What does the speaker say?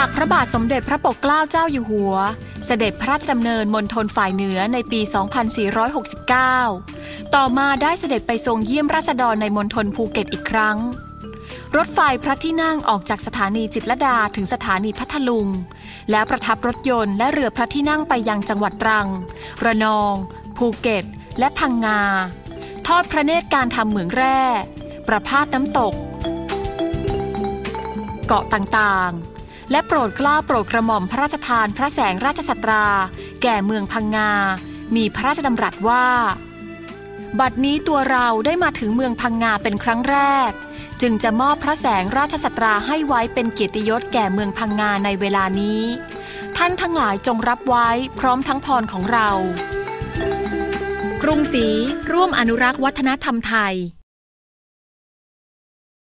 จากพระบาทสมเด็จพระปกเกล้าเจ้าอยู่หัวเสด็จพระราชดำเนินมณฑลฝ่ายเหนือในปี 2469 ต่อมาได้เสด็จไปทรงเยี่ยมราษฎรในมณฑลภูเก็ตอีกครั้งรถไฟพระที่นั่งออกจากสถานีจิตรลดาถึงสถานีพัทลุงแล้วประทับรถยนต์และเรือพระที่นั่งไปยังจังหวัดตรังระนองภูเก็ตและพังงาทอดพระเนตรการทำเหมืองแร่ประพาสน้ำตกเกาะต่างๆและโปรดเกล้าโปรดกระหม่อมพระราชทานพระแสงราชสัตราแก่เมืองพังงามีพระราชดำรัสว่าบัดนี้ตัวเราได้มาถึงเมืองพังงาเป็นครั้งแรกจึงจะมอบพระแสงราชสัตราให้ไว้เป็นเกียรติยศแก่เมืองพังงาในเวลานี้ท่านทั้งหลายจงรับไว้พร้อมทั้งพรของเรากรุงศรีร่วมอนุรักษ์วัฒนธรรมไทย